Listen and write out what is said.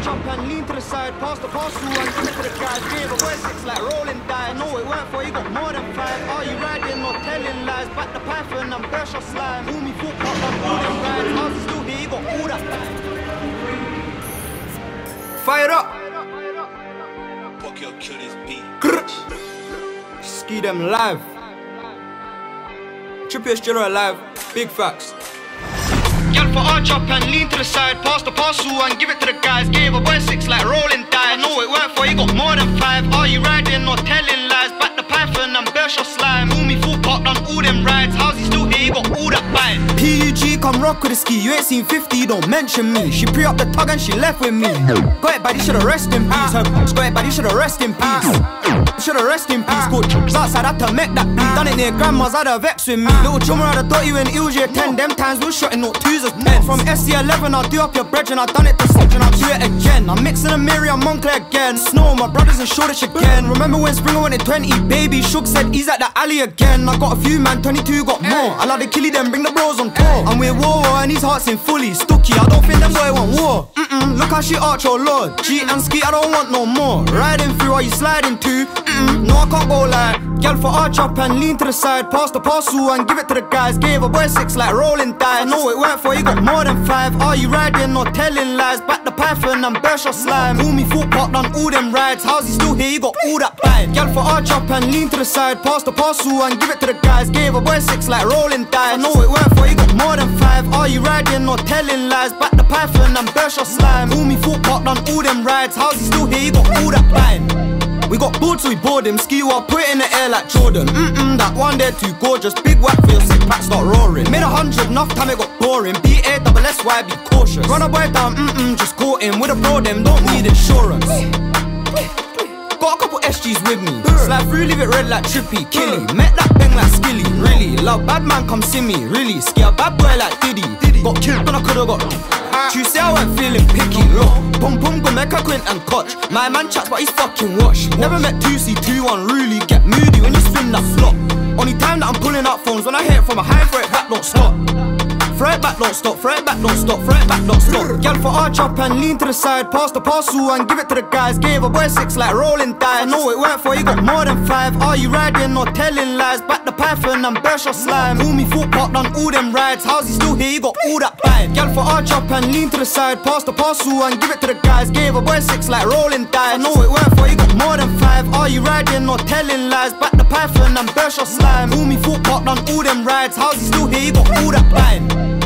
arch up and lean to the side. Pass the parcel and give it to the guys. Gave a boy 6 like rolling die. No, it weren't for, he got more than 5. Are you riding or telling lies? Back the python and burst your slime. Who me fuck up and all them rides. How's he still here? He got all that time. Fire up! Fuck your kill this beat. Ski them live. Trippiest General live. Big facts. Girl for arch up and lean to the side. Pass the parcel and give it to the guys. Gave a boy 6 like rolling die. No, it weren't for, he got more than 5. Are you riding or telling lies? Back the python and burst your slime. Who me full park on all them rides. How's he still here? He got all that vibe. PUG come rock with the ski. You ain't seen 50, don't mention me. She pre up the tug and she left with me. Got it, buddy, shoulda rest in peace. Her got it, buddy, shoulda rest in peace. Shoulda rest in peace. Good outside, had to make that beat. Done it near grandma's, had a vex with me. Little chummer, I'd have thought you in Ills year 10. Them times we was shotting not 2s as 10. From SC11, I'll do up your bread and I've done it to such and I'll do it again. I'm mixing a Mary and Moncler again. Snow, my brothers and Shoreditch again. Remember when Springer went in 20? Baby Shook said he's at the alley again. I got a few man, 22 got more. I love the killie them, bring the bros on tour. And we're war and his heart's in fully Stucky, I don't think them boy want war. Look how she arch, oh lord. Cheat and ski, I don't want no more. Riding through, are you sliding too? No, I can't go like. Girl for arch up and lean to the side. Pass the parcel and give it to the guys. Gave a boy 6 like rolling die. No, it weren't for, he got more than 5. Are you riding or telling lies? Back the python and burst your slime. Who me full parked on all them rides. How's he still here? He got all that vibe. Girl for arch up and lean to the side. Pass the parcel and give it to the guys. Gave a boy 6 like rolling die. No, it weren't for, he got more than 5. Are you riding or telling lies? Back the python and burst your slime. Who me full parked on all them rides. How's he still here? He got all that vibe. We got bored so we bored him. Ski while put it in the air like Jordan. That one there too gorgeous. Big whack for your sick pack start roaring. Made 100, enough time it got boring. BASSY, be cautious. Run a boy down, just caught him. With a bro them, don't need insurance. Got a couple SGs with me. Slide through, leave it red like Trippy, Killy. Met that bang like Skilly, really. Love bad man, come see me, really. Ski a bad boy like Diddy. Got killed when I coulda got. Tuesday I went feeling picky, look. Pum pum go make a Quint and Koch. My man chats but he's fucking washed. Never met 2C, 2-1 really. Get moody when you swim that flop. Only time that I'm pulling out phones when I hear it from a high, throw it back, don't stop. Throw it back, don't stop, throw it back, don't stop, throw it back, don't stop. Girl for arch up and lean to the side. Pass the parcel and give it to the guys. Gave a boy 6 like rolling die. No, it weren't for, he got more than 5. Are you riding or telling lies? Back the python and burst your slime. Who me full parked on all them rides. How's he still here? He got all that vibe. Girl for arch up and lean to the side. Pass the parcel and give it to the guys. Gave a boy 6 like rolling die. No, it weren't for, he got more than 5. Are you riding or telling lies? Back the python and burst your slime. Who me full parked on all them rides. How's he still here? He got all that vibe.